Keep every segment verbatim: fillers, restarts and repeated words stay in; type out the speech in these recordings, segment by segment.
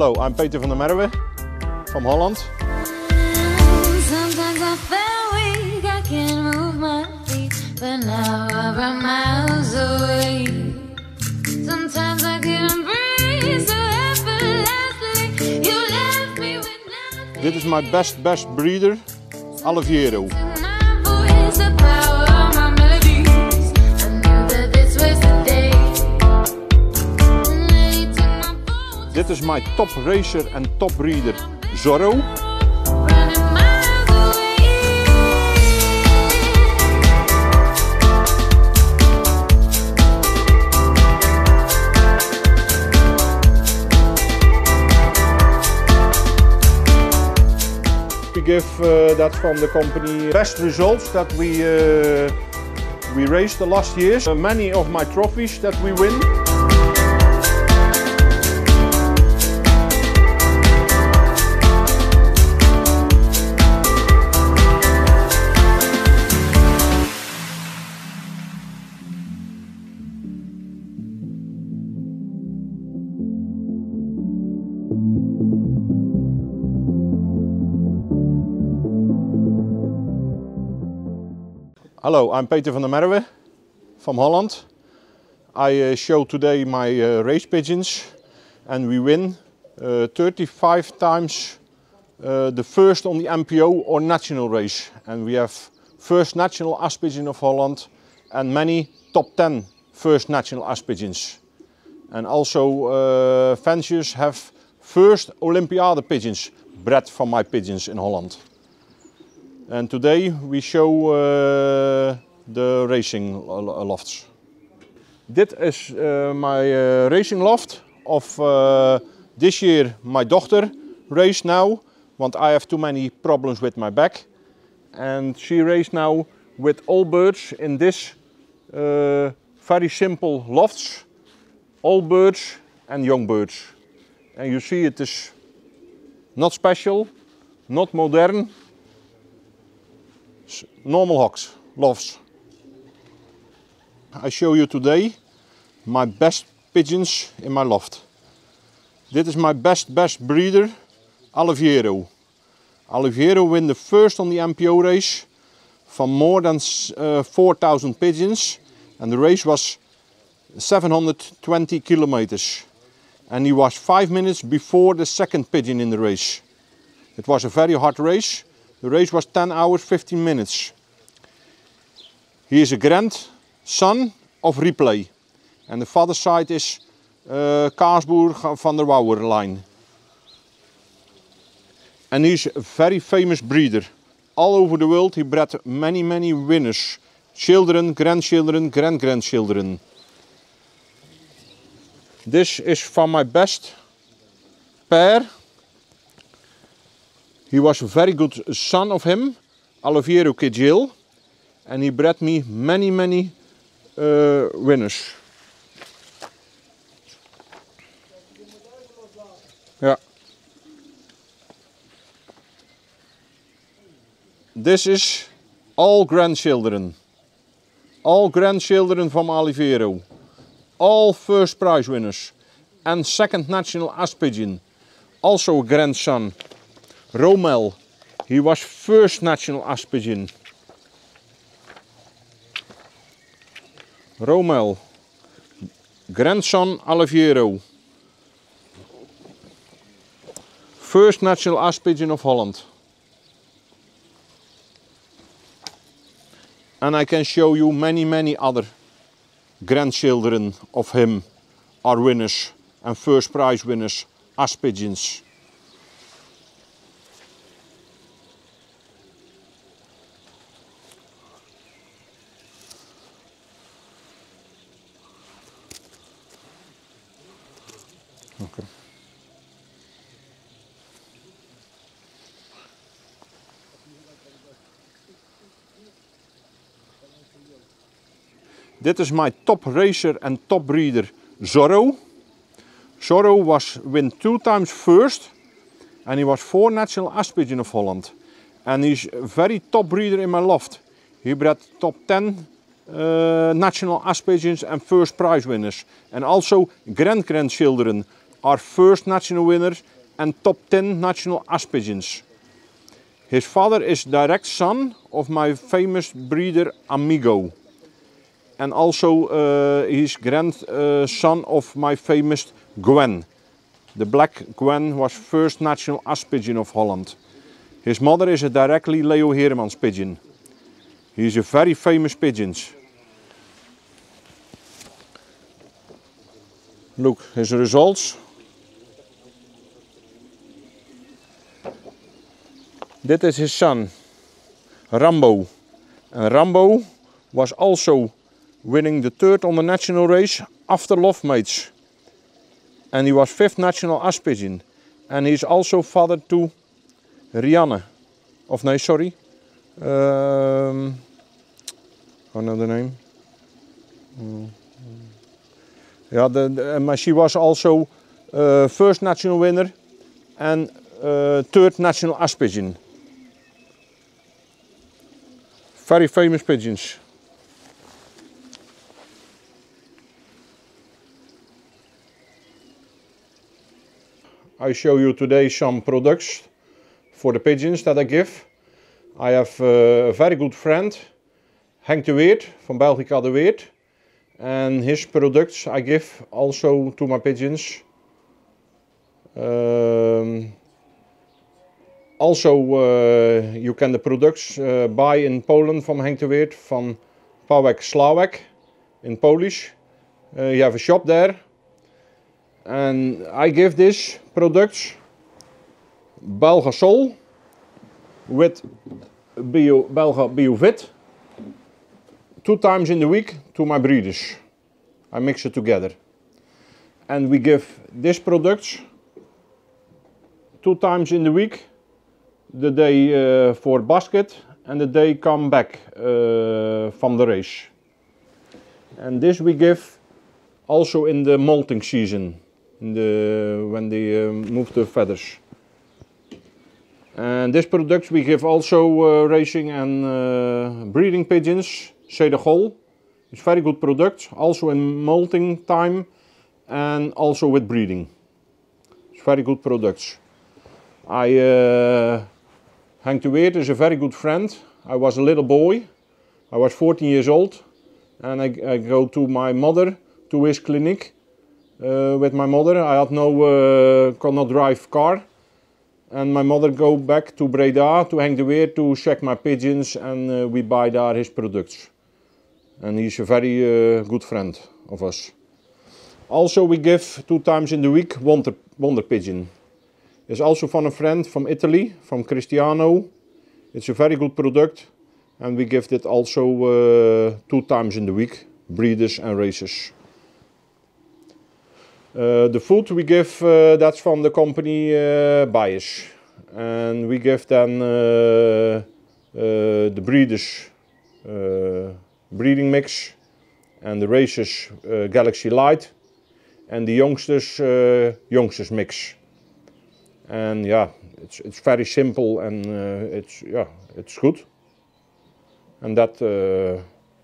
Hallo, I'm Peter van der Merwe from Holland. Sometimes I feel weak, I can't move my feet, but now I run miles away. Sometimes I can't breathe so effortlessly. You left me with nothing. Dit is my best best breeder, Alliviero. Dit is my top racer en top breeder, Zorro. We give uh, that from the company best results that we uh, we raced the last years. Uh, many of my trophies that we win. Hello, I'm Peter van der Merwe from Holland. I uh, show today my uh, race pigeons and we win uh, thirty-five times uh, the first on the M P O or national race. And we have first national ass pigeon of Holland and many top ten first national ass pigeons. And also uh, fanciers have first Olympiade pigeons bred from my pigeons in Holland. And today we show uh, the racing lofts. Dit is uh, my uh, racing loft of uh, this year. My daughter race now, want I have too many problems with my back. And she race now with all birds in this uh, very simple lofts. All birds and young birds. And you see it is not special, not modern. Normal hawks, lofts. I show you today my best pigeons in my loft. This is my best best breeder, Alliviero. Alliviero win the first on the M P O race from more than uh, four thousand pigeons, and the race was seven hundred twenty kilometers. And he was five minutes before the second pigeon in the race. It was a very hard race. The race was ten hours fifteen minutes. He is a grandson of Replay. And the father side is uh, Kaasboer van der Wouwer line. And he's a very famous breeder. All over the world he bred many many winners. Children, grandchildren, grand-grandchildren. This is from my best pair. He was a very good son of him, Alliviero Kidjil, and he bred me many, many uh, winners. Yeah. This is all grandchildren. All grandchildren from Alliviero. All first prize winners. And second national ass pigeon. Also a grandson. Romel, he was first national ass pigeon. Romel, grandson Alliviero. First national ass pigeon of Holland. And I can show you many many other grandchildren of him are winners and first prize winners, ass pigeons. Okay. Dit is my top racer and top breeder, Zorro. Zorro was win two times first and he was four national ass pigeon of Holland. And he's a very top breeder in my loft. He bred top ten uh, national ass pigeons and first prize winners. And also grand grandchildren are first national winner and top ten national ass pigeons. His father is direct son of my famous breeder Amigo. And also uh, his grandson of my famous Gwen. The black Gwen was first national ass pigeon of Holland. His mother is a directly Leo Heremans pigeon. He is a very famous pigeon. Look, his results. Dit is his son, Rambo. And Rambo was also winning the third on the national race after Love Mates. And he was fifth national ass pigeon. And he's also father to Rianne. Of no, sorry. Um, another name. Mm. Yeah, the, the, um, she was also uh, first national winner and uh, third national ass pigeon. Very famous pigeons. I show you today some products for the pigeons that I give. I have uh, a very good friend, Henk de Weert from Belgica de Weert. And his products I give also to my pigeons. Um, also uh, you can the products uh, buy in Poland from Henk de Weert van Pawek Slawek in Polish. Uh, you have a shop there. And I give this products Belgasol with Bio, Belga Biovit two times in the week to my breeders. I mix it together. And we give this products two times in the week, the day uh, for basket and the day come back uh, from the race. And this we give also in the molting season, in the, when they uh, move the feathers. And this products we give also uh, racing and uh, breeding pigeons, Cedagol. It's very good product, also in molting time and also with breeding. It's very good products. I, uh, Henk de Weert is a very good friend. I was a little boy, I was fourteen years old, and I, I go to my mother, to his clinic uh, with my mother. I had no, uh, could not drive car. And my mother go back to Breda, to Henk de Weert, to check my pigeons, and uh, we buy there his products. And he's a very uh, good friend of us. Also we give two times in the week Wonder, Wonder Pigeon. It's also from a friend from Italy, from Cristiano. It's a very good product. And we give it also uh, two times in the week, breeders and racers. Uh, the food we give, uh, that's from the company uh, Bias. And we give then uh, uh, the breeders uh, breeding mix and the racers uh, Galaxy Light and the youngsters uh, youngsters mix. And yeah, it's, it's very simple and uh, it's, yeah, it's good. And that uh,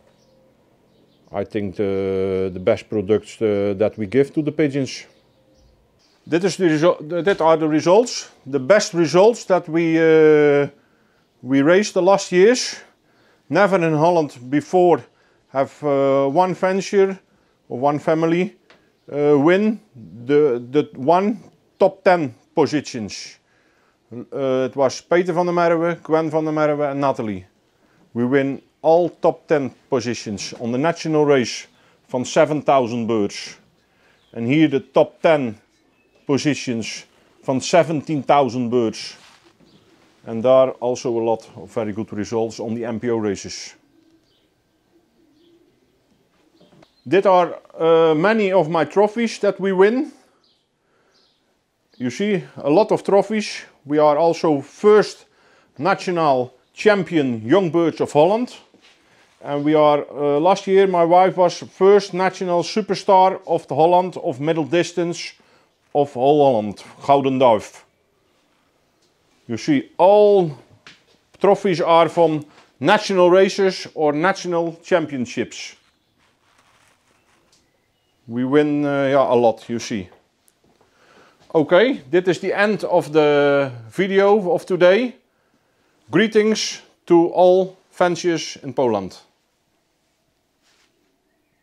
I think the, the best products uh, that we give to the pigeons. Dit, is the dit are the results, the best results that we, uh, we raised the last years. Never in Holland before have uh, one venture or one family uh, win the, the one top ten positions. Uh, it was Peter van der Merwe, Gwen van der Merwe and Natalie. We win all top ten positions on the national race van seven thousand birds. And here the top ten positions van seventeen thousand birds. And there also a lot of very good results on the M P O races. These are uh, many of my trophies that we win. You see a lot of trophies. We are also first national champion Young Birds of Holland. And we are, uh, last year my wife was first national superstar of the Holland of middle distance of Holland, Gouden Duif. You see all trophies are from national races or national championships. We win uh, yeah, a lot, you see. Okay, dit is the end of the video of today. Greetings to all fanciers in Poland.